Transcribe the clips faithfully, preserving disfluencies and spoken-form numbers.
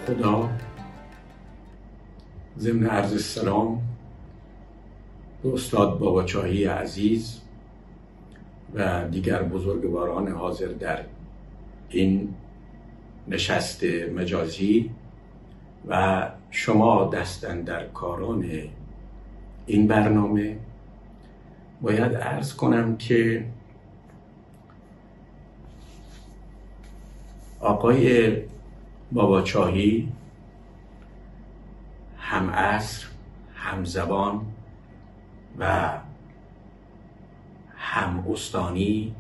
خدا ضمن عرض سلام به استاد باباچاهی عزیز و دیگر بزرگواران حاضر در این نشست مجازی و شما دستاندرکاران این برنامه باید عرض کنم که آقای باباچاهی هم عصر، هم زبان و هم استانی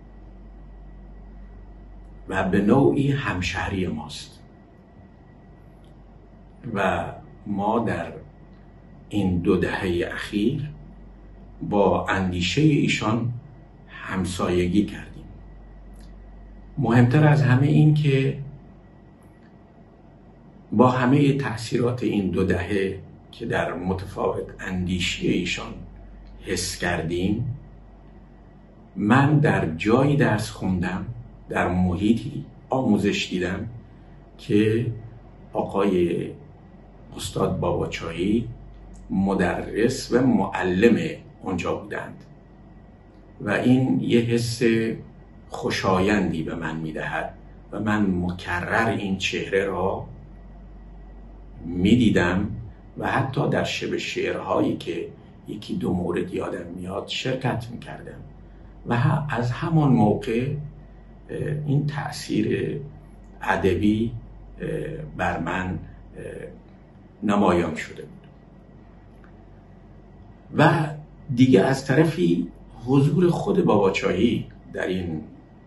و به نوعی همشهری ماست و ما در این دو دهه اخیر با اندیشه ایشان همسایگی کردیم. مهمتر از همه این که با همه تأثیرات این دو دهه که در متفاوت اندیشه ایشان حس کردیم، من در جایی درس خوندم، در محیطی آموزش دیدم که آقای استاد باباچاهی مدرس و معلم اونجا بودند و این یه حس خوشایندی به من میدهد و من مکرر این چهره را میدیدم و حتی در شب شعرهایی که یکی دو مورد یادم میاد شرکت میکردم و از همان موقع این تأثیر ادبی بر من نمایان شده بود و دیگه از طرفی حضور خود باباچاهی در این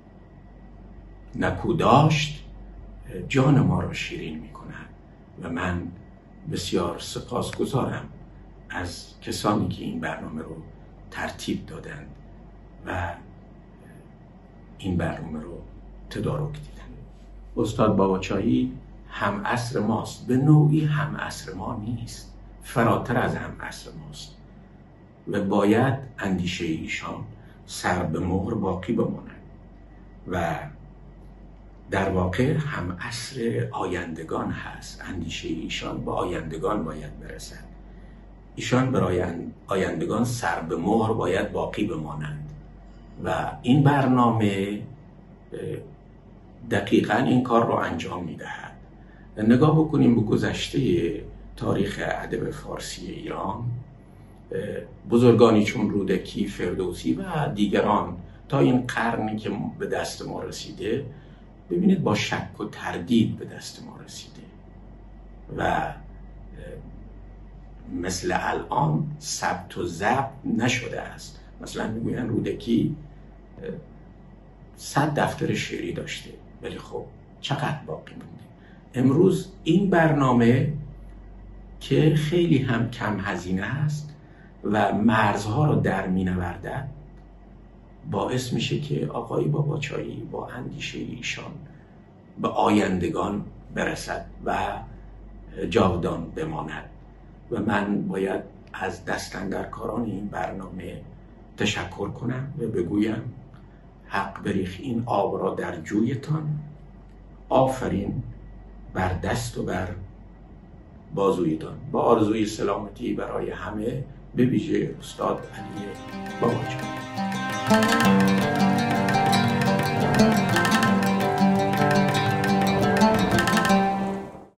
نکوداشت جان ما را شیرین میکند و من بسیار سپاسگزارم از کسانی که این برنامه رو ترتیب دادند و این برنامه رو تدارک دیدن. استاد باباچاهی هم عصر ماست، به نوعی هم عصر ما نیست، فراتر از هم عصر ماست و باید اندیشه ایشان سر به مهر باقی بماند و در واقع هم عصر آیندگان هست. اندیشه ایشان به آیندگان باید برسد، ایشان برای آیندگان سر به مهر باید باقی بمانند و این برنامه دقیقاً این کار رو انجام میدهد. نگاه بکنیم به گذشته تاریخ ادب فارسی ایران، بزرگانی چون رودکی، فردوسی و دیگران تا این قرنی که به دست ما رسیده، ببینید با شک و تردید به دست ما رسیده و مثل الان ثبت و ضبط نشده است. مثلا میگوین رودکی صد دفتر شعری داشته، ولی خب چقدر باقی مونده؟ امروز این برنامه که خیلی هم کم هزینه است و مرزها رو در مینوردد، باعث میشه که آقای باباچاهی با اندیشه ایشان به آیندگان برسد و جاودان بماند و من باید از دستاندرکاران این برنامه تشکر کنم و بگویم حق بریخ این آب را در جویتان، آفرین بر دست و بر بازویتان. با آرزوی سلامتی برای همه، به ویژه استاد علی باباچاهی.